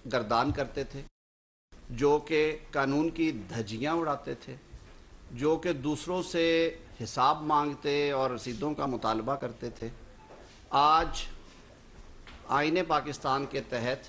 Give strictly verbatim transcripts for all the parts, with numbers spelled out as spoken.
गर्दान करते थे, जो कि कानून की धज्जियाँ उड़ाते थे, जो कि दूसरों से हिसाब मांगते और रसीदों का मुतालबा करते थे। आज आईने पाकिस्तान के तहत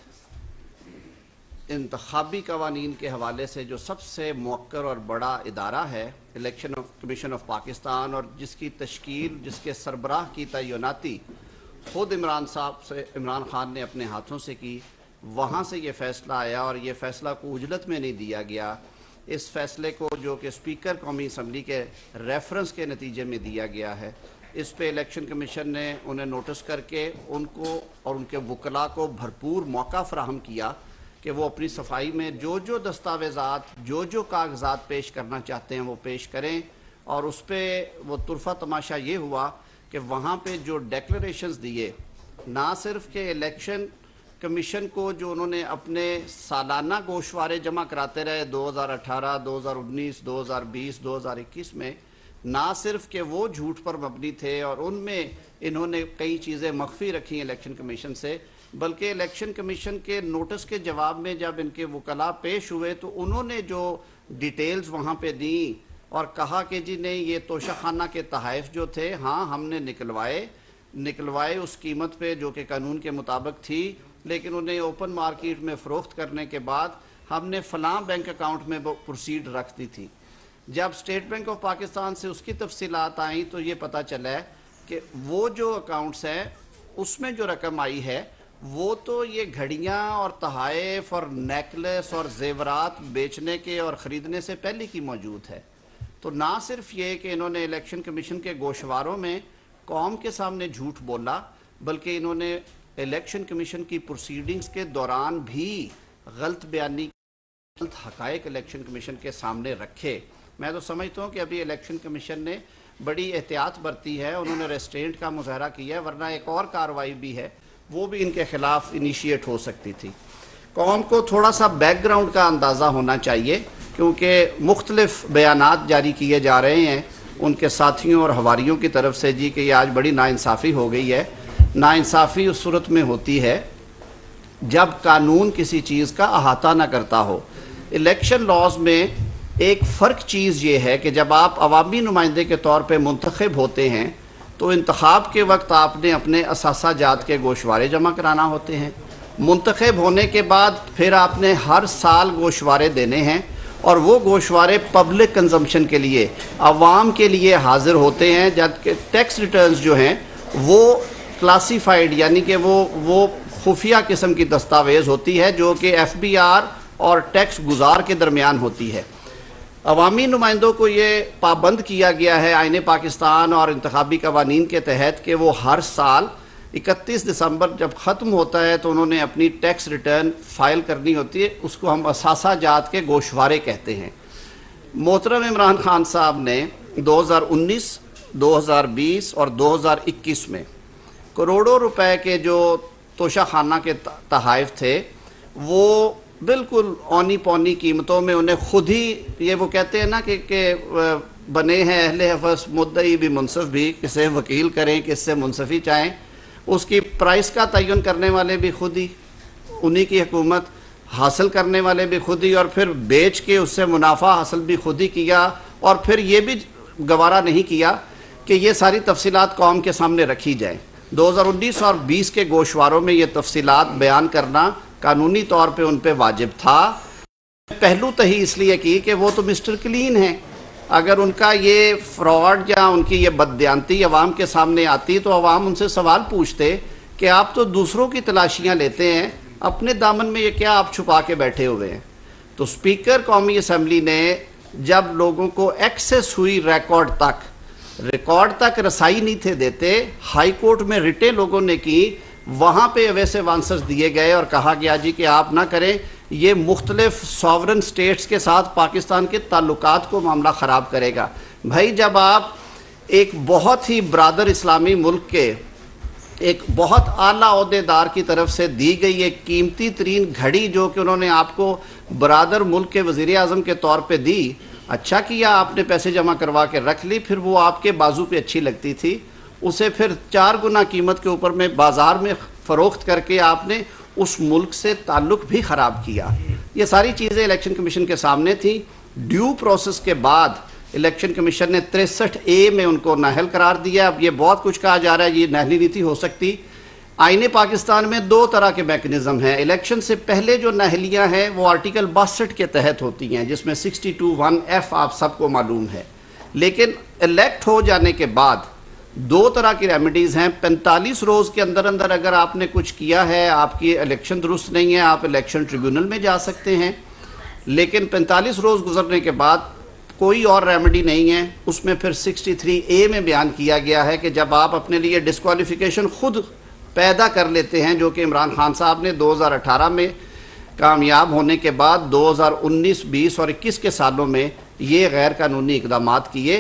इंतखाबी कवानीन के हवाले से जो सबसे मौक्कर और बड़ा इदारा है इलेक्शन कमीशन ऑफ पाकिस्तान, और जिसकी तश्कील, जिसके सरबराह की तैनाती ख़ुद इमरान साहब से इमरान खान ने अपने हाथों से की, वहाँ से ये फ़ैसला आया और ये फ़ैसला को उजलत में नहीं दिया गया। इस फ़ैसले को जो कि स्पीकर कौमी असम्बली के रेफरेंस के नतीजे में दिया गया है, इस पे इलेक्शन कमीशन ने उन्हें नोटिस करके उनको और उनके वकला को भरपूर मौका फ़राहम किया कि वो अपनी सफाई में जो जो दस्तावेज़ात, जो जो कागजात पेश करना चाहते हैं वो पेश करें। और उस पर वो तुरफा तमाशा ये हुआ कि वहाँ पे जो डेक्लरेशंस दिए, ना सिर्फ के इलेक्शन कमीशन को जो उन्होंने अपने सालाना गोशवारे जमा कराते रहे दो हज़ार अठारह, दो हज़ार उन्नीस, दो हज़ार बीस, दो हज़ार इक्कीस में, ना सिर्फ कि वो झूठ पर मबनी थे और उनमें इन्होंने कई चीज़ें मख्फी रखी इलेक्शन कमीशन से, बल्कि इलेक्शन कमीशन के नोटिस के जवाब में जब इनके वकला पेश हुए तो उन्होंने जो डिटेल्स वहाँ पे दी और कहा कि जी नहीं, ये तोशाखाना के तहाइफ जो थे, हाँ हमने निकलवाए निकलवाए उस कीमत पे जो कि कानून के मुताबिक थी, लेकिन उन्हें ओपन मार्केट में फ़रोख्त करने के बाद हमने फ़लाँ बैंक अकाउंट में प्रोसीड रख दी थी। जब स्टेट बैंक ऑफ पाकिस्तान से उसकी तफसीलात आई तो ये पता चला है कि वो जो अकाउंट्स हैं उसमें जो रकम आई है वो तो ये घड़ियाँ और तहाइफ और नेकलेस और जेवरात बेचने के और ख़रीदने से पहले की मौजूद है। तो ना सिर्फ ये कि इन्होंने इलेक्शन कमीशन के गोशवारों में कौम के सामने झूठ बोला, बल्कि इन्होंने इलेक्शन कमीशन की प्रोसीडिंग्स के दौरान भी गलत बयानी, गलत हक़ाइक़ इलेक्शन कमीशन के सामने रखे। मैं तो समझता हूँ कि अभी इलेक्शन कमीशन ने बड़ी एहतियात बरती है, उन्होंने रेस्ट्रेंट का मुजाहरा किया है, वरना एक और कार्रवाई भी है वो भी इनके ख़िलाफ़ इनिशिएट हो सकती थी। कौम को थोड़ा सा बैकग्राउंड का अंदाज़ा होना चाहिए, क्योंकि मुख्तलिफ बयानात जारी किए जा रहे हैं उनके साथियों और हवारियों की तरफ से जी कि ये आज बड़ी नाइंसाफ़ी हो गई है। नाइंसाफ़ी उस सूरत में होती है जब कानून किसी चीज़ का अहाता न करता हो। इलेक्शन लॉज में एक फ़र्क चीज़ ये है कि जब आप अवामी नुमाइंदे के तौर पर मुंतखब होते हैं तो इंतखाब के वक्त आपने अपने असासा जात के गोशवारे जमा कराना होते हैं। मुंतखब होने के बाद फिर आपने हर साल गोशवारे देने हैं और वो गोशवारे पब्लिक कंजम्पशन के लिए, अवाम के लिए हाजिर होते हैं, जबकि टैक्स रिटर्न्स जो हैं वो क्लासीफाइड यानी कि वो वो खुफिया किस्म की दस्तावेज़ होती है जो कि एफ बी आर और टैक्स गुजार के दरमियान होती है। अवामी नुमाइंदों को ये पाबंद किया गया है आईने पाकिस्तान और इंतखाबी कवानीन के तहत कि वो हर साल इकतीस दिसंबर जब ख़त्म होता है तो उन्होंने अपनी टैक्स रिटर्न फाइल करनी होती है। उसको हम असासा जात के गोशवारे कहते हैं। मोहतरम इमरान खान साहब ने दो हज़ार उन्नीस, दो हज़ार बीस और दो हज़ार इक्कीस में करोड़ों रुपए के जो तोशाखाना के तहाइफ थे वो बिल्कुल औनी पौनी कीमतों में उन्हें खुद ही, ये वो कहते हैं ना कि, कि बने हैं अहले हफ़स मुद्दई भी मुनसफ़ भी, किसे वकील करें किससे मुनसफ़ी चाहें, उसकी प्राइस का तयन करने वाले भी खुद ही, उन्हीं की हुकूमत, हासिल करने वाले भी खुद ही, और फिर बेच के उससे मुनाफा हासिल भी खुद ही किया। और फिर ये भी गवारा नहीं किया कि ये सारी तफसीलात कौम के सामने रखी जाए। दो हज़ार उन्नीस और बीस के गोशवारों में ये तफसीलात बयान करना कानूनी तौर पे उन पे वाजिब था। पहलू तही इसलिए की कि वो तो मिस्टर क्लीन हैं। अगर उनका ये फ्रॉड या उनकी ये बददियानती अवाम के सामने आती तो अवाम उनसे सवाल पूछते कि आप तो दूसरों की तलाशियां लेते हैं, अपने दामन में ये क्या आप छुपा के बैठे हुए हैं। तो स्पीकर कौमी असम्बली ने जब लोगों को एक्सेस हुई रिकॉर्ड तक, रिकॉर्ड तक रसाई नहीं थे देते, हाई कोर्ट में रिटें लोगों ने की, वहाँ पे वैसे आंसर्स दिए गए और कहा गया जी कि आप ना करें, ये मुख्तलिफ सॉवरन स्टेट्स के साथ पाकिस्तान के ताल्लुकात को मामला ख़राब करेगा। भाई जब आप एक बहुत ही बरादर इस्लामी मुल्क के एक बहुत आला ओहदेदार की तरफ से दी गई एक कीमती तरीन घड़ी जो कि उन्होंने आपको बरादर मुल्क के वज़ीर आज़म के तौर पे दी, अच्छा किया आपने पैसे जमा करवा के रख ली, फिर वो आपके बाजू पे अच्छी लगती थी, उसे फिर चार गुना कीमत के ऊपर में बाज़ार में फ़रोख्त करके आपने उस मुल्क से ताल्लुक भी ख़राब किया। ये सारी चीज़ें इलेक्शन कमीशन के सामने थी। ड्यू प्रोसेस के बाद इलेक्शन कमीशन ने तिरसठ ए में उनको नाअहल करार दिया। अब ये बहुत कुछ कहा जा रहा है ये नाअहली नहीं थी हो सकती। आईने पाकिस्तान में दो तरह के मैकेनिज्म हैं। इलेक्शन से पहले जो नाअहलियाँ हैं वो आर्टिकल बासठ के तहत होती हैं, जिसमें सिक्सटी टू वन एफ आप सबको मालूम है। लेकिन इलेक्ट हो जाने के बाद दो तरह की रेमेडीज़ हैं। पैंतालीस रोज़ के अंदर अंदर अगर आपने कुछ किया है, आपकी इलेक्शन दुरुस्त नहीं है, आप इलेक्शन ट्रिब्यूनल में जा सकते हैं। लेकिन पैंतालीस रोज़ गुजरने के बाद कोई और रेमेडी नहीं है। उसमें फिर तिरसठ ए में बयान किया गया है कि जब आप अपने लिए डिस्क्वालिफिकेशन खुद पैदा कर लेते हैं, जो कि इमरान खान साहब ने दो हज़ार अठारह में कामयाब होने के बाद दो हज़ार उन्नीस, बीस और इक्कीस के सालों में ये गैर कानूनी इकदाम किए।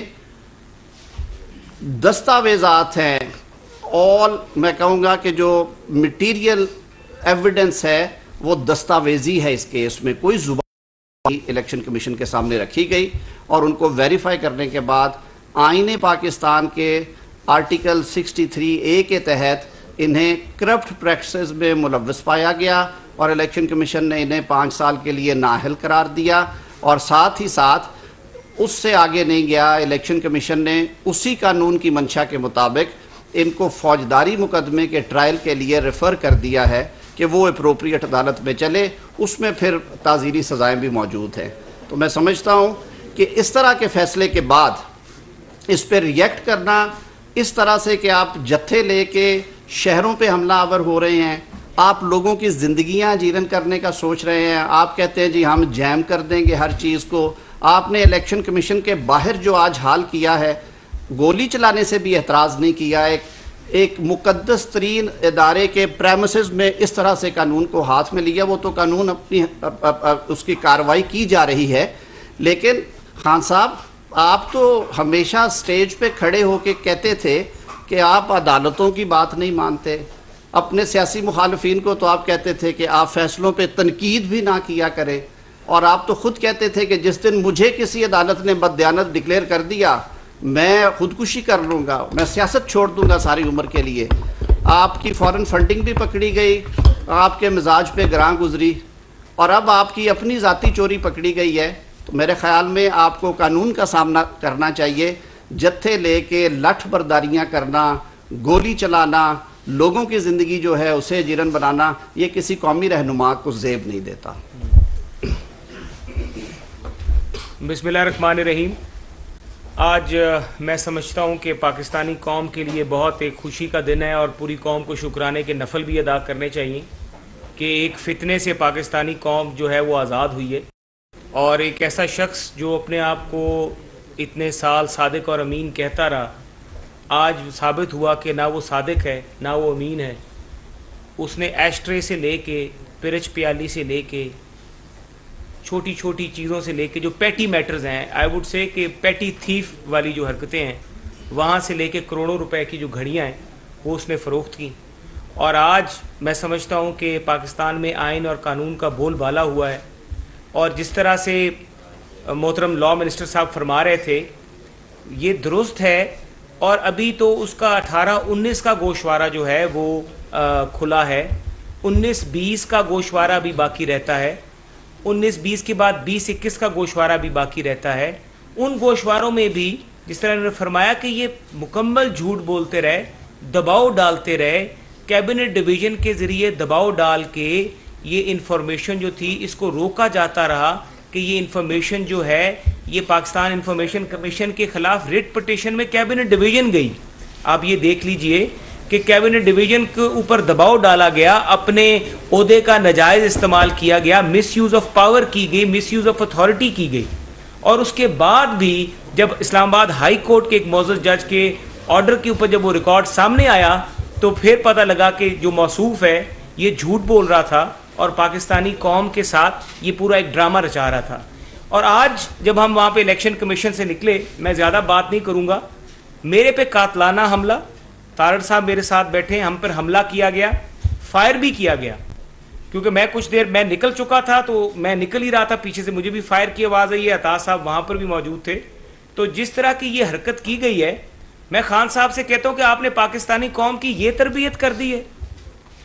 दस्तावेज़ात हैं, ऑल मैं कहूँगा कि जो मटीरियल एविडेंस है वो दस्तावेजी है। इस केस में कोई जुबान इलेक्शन कमीशन के सामने रखी गई और उनको वेरीफाई करने के बाद आईने पाकिस्तान के आर्टिकल तिरसठ ए के तहत इन्हें करप्ट प्रैक्टिसेस में मुलव्वस पाया गया और इलेक्शन कमीशन ने इन्हें पाँच साल के लिए नाअहल करार दिया। और साथ ही साथ उससे आगे नहीं गया, इलेक्शन कमीशन ने उसी कानून की मंशा के मुताबिक इनको फौजदारी मुकदमे के ट्रायल के लिए रेफ़र कर दिया है कि वो अप्रोप्रिएट अदालत में चले, उसमें फिर ताज़ीरी सज़ाएँ भी मौजूद हैं। तो मैं समझता हूँ कि इस तरह के फ़ैसले के बाद इस पर रिएक्ट करना इस तरह से कि आप जत्थे लेके शहरों पे हमलावर हो रहे हैं, आप लोगों की ज़िंदगियां जीवन करने का सोच रहे हैं, आप कहते हैं जी हम जैम कर देंगे हर चीज़ को। आपने इलेक्शन कमीशन के बाहर जो आज हाल किया है, गोली चलाने से भी एतराज़ नहीं किया। एक एक मुकद्दस तरीन इदारे के प्रेमिसेस में इस तरह से कानून को हाथ में लिया। वो तो कानून अपनी अप, अप, अप, उसकी कार्रवाई की जा रही है। लेकिन खान साहब, आप तो हमेशा स्टेज पे खड़े होके कहते थे कि आप अदालतों की बात नहीं मानते। अपने सियासी मुखालफिन को तो आप कहते थे कि आप फैसलों पे तनकीद भी ना किया करें। और आप तो खुद कहते थे कि जिस दिन मुझे किसी अदालत ने बददियानत डिक्लेयर कर दिया, मैं खुदकुशी कर लूँगा, मैं सियासत छोड़ दूँगा सारी उम्र के लिए। आपकी फ़ॉरेन फंडिंग भी पकड़ी गई, आपके मिजाज पे ग्रां गुजरी, और अब आपकी अपनी ज़ाती चोरी पकड़ी गई है। तो मेरे ख़्याल में आपको कानून का सामना करना चाहिए। जत्थे लेके लठ बर्दारियाँ करना, गोली चलाना, लोगों की ज़िंदगी जो है उसे जीरन बनाना, ये किसी कौमी रहनुमा को ज़ेब नहीं देता। बिस्मिल्लाहिर्रहमानिर्रहीम। आज मैं समझता हूँ कि पाकिस्तानी कौम के लिए बहुत एक खुशी का दिन है और पूरी कौम को शुक्राने के नफल भी अदा करने चाहिए कि एक फितने से पाकिस्तानी कौम जो है वो आज़ाद हुई है। और एक ऐसा शख्स जो अपने आप को इतने साल सादिक और अमीन कहता रहा, आज साबित हुआ कि ना वो सादिक है ना वो अमीन है। उसने एशट्रे से लेके, पिरच प्याली से लेके, छोटी छोटी चीज़ों से लेके जो पैटी मैटर्स हैं, आई वुड से कि पैटी थीफ वाली जो हरकतें हैं, वहाँ से लेके करोड़ों रुपए की जो घड़ियाँ हैं वो उसने फ़रोख्त की। और आज मैं समझता हूँ कि पाकिस्तान में आइन और कानून का बोलबाला हुआ है। और जिस तरह से मोहतरम लॉ मिनिस्टर साहब फरमा रहे थे, ये दुरुस्त है। और अभी तो उसका अठारह उन्नीस का गोशवारा जो है वो आ, खुला है। उन्नीस बीस का गोशवारा भी बाकी रहता है। उन्नीस बीस के बाद बीस इक्कीस का गोशवारा भी बाकी रहता है। उन गोशवारों में भी जिस तरह उन्होंने फरमाया कि ये मुकम्मल झूठ बोलते रहे, दबाव डालते रहे, कैबिनेट डिवीज़न के ज़रिए दबाव डाल के ये इंफॉर्मेशन जो थी इसको रोका जाता रहा कि ये इंफॉर्मेशन जो है ये पाकिस्तान इंफॉर्मेशन कमीशन के खिलाफ रिट पिटीशन में कैबिनेट डिवीज़न गई। आप ये देख लीजिए कि कैबिनेट डिवीज़न के ऊपर दबाव डाला गया, अपने ओहदे का नाजायज़ इस्तेमाल किया गया, मिस यूज़ ऑफ पावर की गई, मिस यूज़ ऑफ अथॉरिटी की गई। और उसके बाद भी जब इस्लामाबाद हाई कोर्ट के एक मौजूद जज के ऑर्डर के ऊपर जब वो रिकॉर्ड सामने आया तो फिर पता लगा कि जो मौसूफ है ये झूठ बोल रहा था और पाकिस्तानी कौम के साथ ये पूरा एक ड्रामा रचा रहा था। और आज जब हम वहाँ पे इलेक्शन कमीशन से निकले, मैं ज़्यादा बात नहीं करूँगा, मेरे पे कातलाना हमला, तारड़ साहब मेरे साथ बैठे, हम पर हमला किया गया, फायर भी किया गया। क्योंकि मैं कुछ देर मैं निकल चुका था तो मैं निकल ही रहा था, पीछे से मुझे भी फायर की आवाज़ आई है, अता साहब वहाँ पर भी मौजूद थे। तो जिस तरह की ये हरकत की गई है, मैं खान साहब से कहता हूँ कि आपने पाकिस्तानी कौम की ये तरबियत कर दी है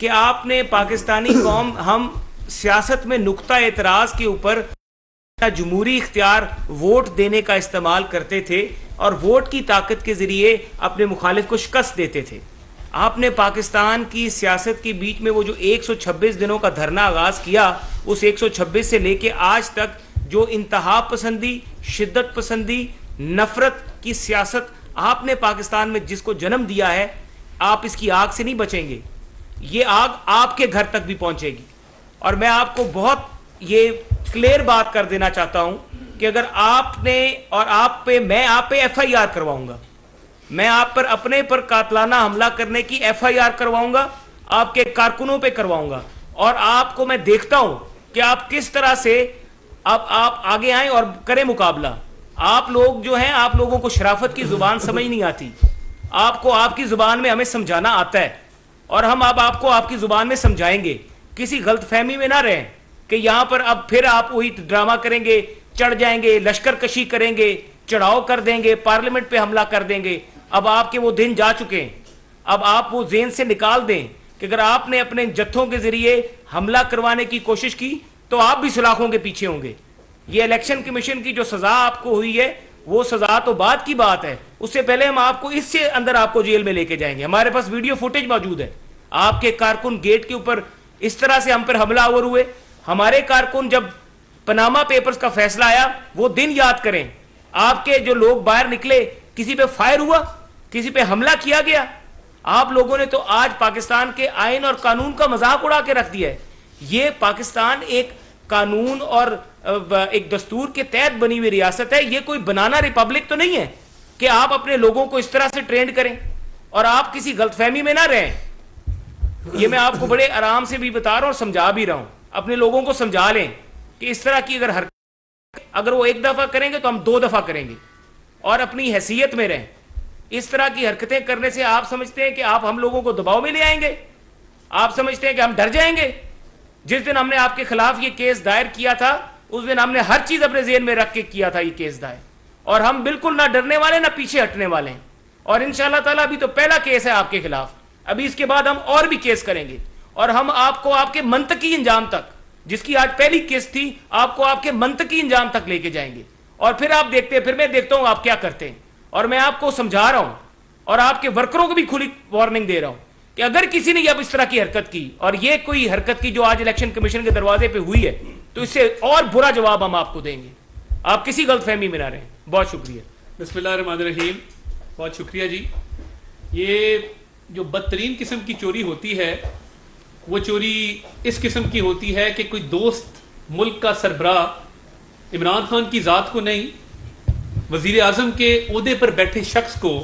कि आपने पाकिस्तानी कौम हम सियासत में नुक्ता एतराज के ऊपर जमहूरी इख्तियार वोट देने का इस्तेमाल करते थे और वोट की ताकत के जरिए अपने मुखालिफ को शिकस्त देते थे। आपने पाकिस्तान की सियासत के बीच में वो जो एक सौ छब्बीस दिनों का धरना आगाज किया, उस एक सौ छब्बीस से लेके आज तक जो इंतहा पसंदी, शिद्दत पसंदी, नफरत की सियासत आपने पाकिस्तान में जिसको जन्म दिया है, आप इसकी आग से नहीं बचेंगे। ये आग आपके घर तक भी पहुंचेगी। और मैं आपको बहुत ये क्लियर बात कर देना चाहता हूं कि अगर आपने और आप पे, मैं आप पे एफ आई आर करवाऊंगा, मैं आप पर अपने पर कातलाना हमला करने की एफ आई आर करवाऊंगा, आपके कारकुनों पे करवाऊंगा, और आपको मैं देखता हूं कि आप किस तरह से अब आप आगे आए और करें मुकाबला। आप लोग जो हैं, आप लोगों को शराफत की जुबान समझ नहीं आती, आपको आपकी जुबान में हमें समझाना आता है और हम अब आपको आपकी जुबान में समझाएंगे। किसी गलतफहमी में ना रहें कि यहां पर अब फिर आप वही ड्रामा करेंगे, चढ़ जाएंगे, लश्कर कशी करेंगे, चढ़ाव कर देंगे, पार्लियामेंट पे हमला कर देंगे। अब आपके वो दिन जा चुके हैं। अब आप वो जेन से निकाल दें कि अगर आपने अपने जत्थों के जरिए हमला करवाने की कोशिश की तो आप भी सलाखों के पीछे होंगे। ये इलेक्शन कमीशन की जो सजा आपको हुई है, वो सजा तो बाद की बात है, उससे पहले हम आपको इससे अंदर आपको जेल में लेके जाएंगे। हमारे पास वीडियो फुटेज मौजूद है। आपके कारकुन गेट के ऊपर इस तरह से हम पर हमलावर हुए। हमारे कारकुन, जब पनामा पेपर्स का फैसला आया, वो दिन याद करें, आपके जो लोग बाहर निकले, किसी पे फायर हुआ, किसी पे हमला किया गया। आप लोगों ने तो आज पाकिस्तान के आइन और कानून का मजाक उड़ा के रख दिया है। ये पाकिस्तान एक कानून और एक दस्तूर के तहत बनी हुई रियासत है। ये कोई बनाना रिपब्लिक तो नहीं है कि आप अपने लोगों को इस तरह से ट्रेंड करें और आप किसी गलतफहमी में ना रहें। ये मैं आपको बड़े आराम से भी बता रहा हूं और समझा भी रहा हूं। अपने लोगों को समझा लें कि इस तरह की अगर हरकत अगर वो एक दफा करेंगे तो हम दो दफा करेंगे, और अपनी हैसियत में रहें। इस तरह की हरकतें करने से आप समझते हैं कि आप हम लोगों को दबाव में ले आएंगे, आप समझते हैं कि हम डर जाएंगे। जिस दिन हमने आपके खिलाफ ये केस दायर किया था, उस दिन हमने हर चीज अपने जेहन में रख के किया था ये केस दायर, और हम बिल्कुल ना डरने वाले ना पीछे हटने वाले हैं। और इंशाअल्लाह ताला अभी तो पहला केस है आपके खिलाफ, अभी इसके बाद हम और भी केस करेंगे, और हम आपको आपके मंतकी इंजाम तक, जिसकी आज पहली केस थी, आपको आपके मंतकी इंजाम तक लेके जाएंगे। और फिर आप देखते हैं, फिर मैं देखता हूं आप क्या करते हैं। और मैं आपको समझा रहा हूं और आपके वर्करों को भी खुली वार्निंग दे रहा हूं कि अगर किसी ने अब इस तरह की हरकत की, और ये कोई हरकत की जो आज इलेक्शन कमीशन के दरवाजे पे हुई है, तो इससे और बुरा जवाब हम आपको देंगे। आप किसी गलतफहमी में ना रहें। बहुत शुक्रिया। बिस्मिल्लाहिर्रहमानिर्रहीम। बहुत शुक्रिया जी। ये जो बदतरीन किस्म की चोरी होती है, वो चोरी इस किस्म की होती है कि कोई दोस्त मुल्क का सरबराह इमरान खान की ज़ात को नहीं, वज़ीर आज़म के ओहदे पर बैठे शख्स को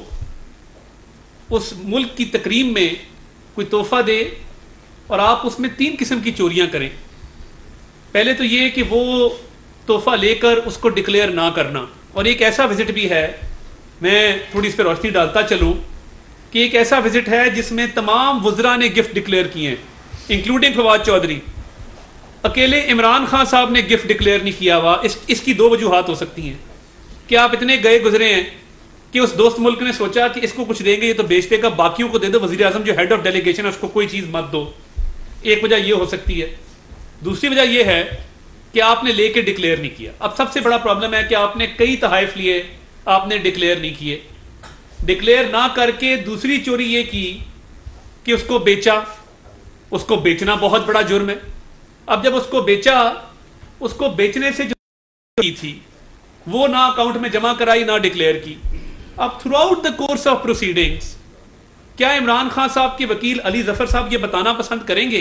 उस मुल्क की तकरीम में कोई तोहफा दे और आप उसमें तीन किस्म की चोरियां करें। पहले तो ये कि वो तोहफा लेकर उसको डिक्लेयर ना करना, और एक ऐसा विजिट भी है, मैं थोड़ी इस पर रोशनी डालता चलूं कि एक ऐसा विजिट है जिसमें तमाम वज़रा ने गिफ्ट डिक्लेयर किए हैं, इंक्लूडिंग फवाद चौधरी। अकेले इमरान खान साहब ने गिफ्ट डिक्लेयर नहीं किया हुआ। इस, इसकी दो वजूहात हो सकती हैं कि आप इतने गए गुजरे हैं कि उस दोस्त मुल्क ने सोचा कि इसको कुछ देंगे, ये तो बेच देगा, बाकियों को दे दो, वज़ीर आज़म जो हेड ऑफ डेलीगेशन है उसको कोई चीज़ मत दो। एक वजह यह हो सकती है। दूसरी वजह यह है कि आपने लेके डिक्लेयर नहीं किया। अब सबसे बड़ा प्रॉब्लम है कि आपने कई तहाइफ लिए, आपने डिक्लेयर नहीं किए। डिक्लेयर ना करके दूसरी चोरी ये की कि उसको बेचा। उसको बेचना बहुत बड़ा जुर्म है। अब जब उसको बेचा, उसको बेचने से जो की थी वो ना अकाउंट में जमा कराई, ना डिक्लेयर की। अब throughout the course of proceedings क्या इमरान खान साहब के वकील अली जफर साहब ये बताना पसंद करेंगे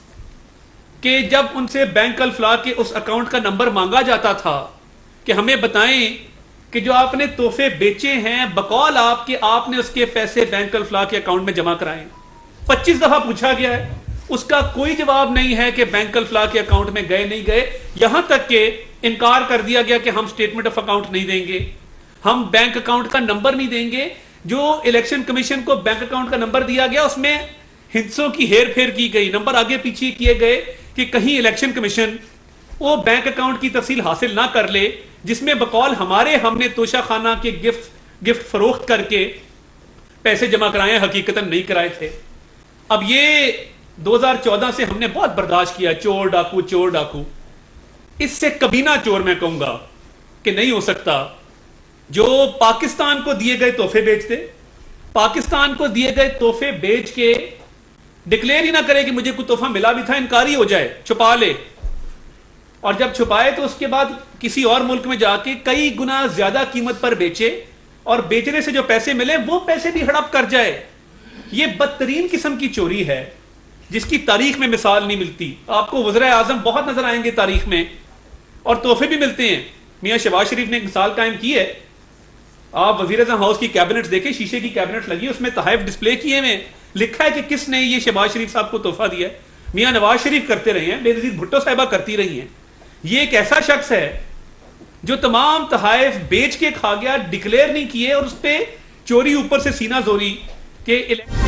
कि जब उनसे बैंक अल-फलाह के उस अकाउंट का नंबर मांगा जाता था कि हमें बताएं कि जो आपने तोहफे बेचे हैं, बकौल आपके आपने उसके पैसे बैंक अल-फलाह के अकाउंट में जमा कराए। पच्चीस दफा पूछा गया है, उसका कोई जवाब नहीं है कि बैंक अल-फलाह के अकाउंट में गए नहीं गए। यहां तक कि इनकार कर दिया गया कि हम स्टेटमेंट ऑफ अकाउंट नहीं देंगे, हम बैंक अकाउंट का नंबर नहीं देंगे। जो इलेक्शन कमीशन को बैंक अकाउंट का नंबर दिया गया उसमें हिस्सों की हेर फेर की गई, नंबर आगे पीछे किए गए कि कहीं इलेक्शन कमीशन वो बैंक अकाउंट की तफसील हासिल ना कर ले जिसमें बकौल हमारे हमने तोशा खाना के गिफ्ट गिफ्ट फरोख्त करके पैसे जमा कराए, हकीकतन नहीं कराए थे। अब ये दो हज़ार चौदह से हमने बहुत बर्दाश्त किया, चोर डाकू चोर डाकू। इससे कबीना चोर मैं कहूंगा कि नहीं हो सकता, जो पाकिस्तान को दिए गए तोहफे बेच दे, पाकिस्तान को दिए गए तोहफे बेच के डिक्लेयर ही ना करे कि मुझे कोई तोहफा मिला भी था, इनकारी हो जाए, छुपा ले, और जब छुपाए तो उसके बाद किसी और मुल्क में जाके कई गुना ज्यादा कीमत पर बेचे, और बेचने से जो पैसे मिले वो पैसे भी हड़प कर जाए। ये बदतरीन किस्म की चोरी है जिसकी तारीख में मिसाल नहीं मिलती। आपको वज़ीर आज़म बहुत नजर आएंगे तारीख में, और तोहफे भी मिलते हैं। मियां शहबाज शरीफ ने एक मिसाल कायम की है, आप वज़ीर आज़म हाउस की कैबिनेट देखें, शीशे की कैबिनेट लगी, उसमें तहफ़ डिस्प्ले किए हुए, लिखा है कि किसने ये शहबाज शरीफ साहब को तोहफा दिया है। मियां नवाज शरीफ करते रहे हैं, बेनज़ीर भुट्टो साहिबा करती रही हैं। ये एक ऐसा शख्स है जो तमाम तहफ़ बेच के खा गया, डिक्लेयर नहीं किए, और उस पर चोरी ऊपर से सीना जोरी के